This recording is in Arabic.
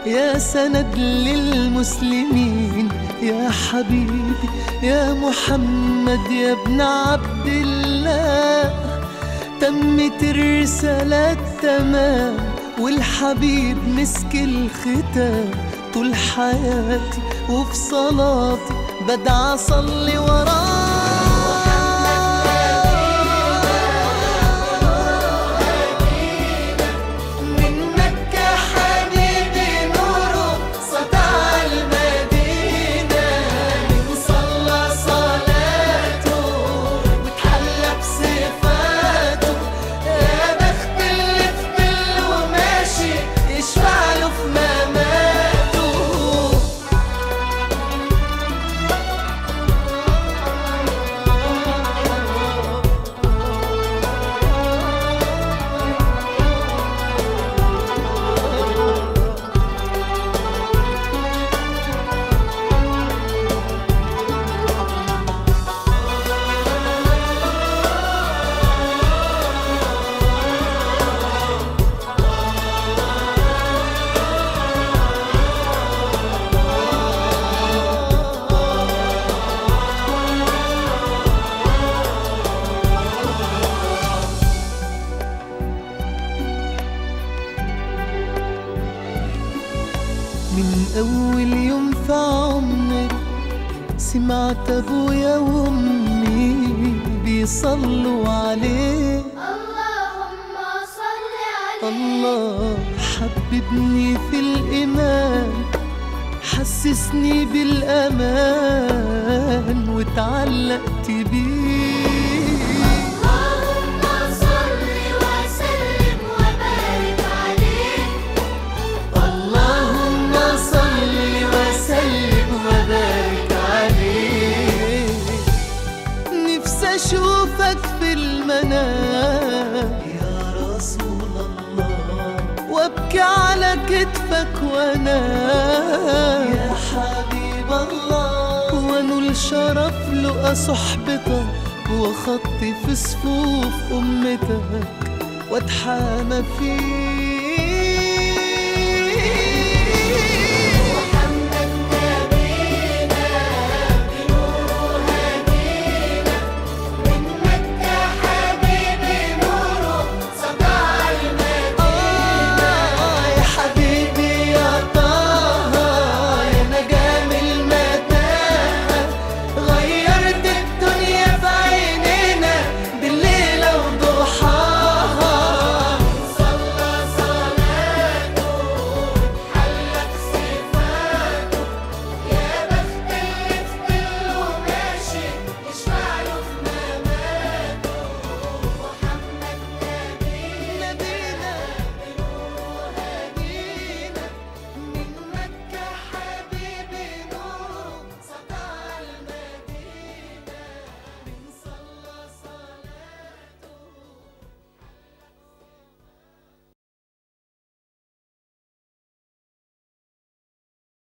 يا سند للمسلمين، يا حبيبي يا محمد يا ابن عبد الله. تمت الرسالة تمام والحبيب مسك الختام. طول حياتي وفي صلاتي بدعى أصلي وراه. من أول يوم في عمري سمعت أبويا وأمي بيصلوا عليه. اللهم صل عليه. الله حببني في الإيمان، حسسني بالأمان واتعلقت بيه. أشوفك في المنام يا رسول الله، وابكي على كتفك وانام يا حبيب الله، وانول شرف لقى صحبتك وخطي في صفوف أمتك واتحامى فيك.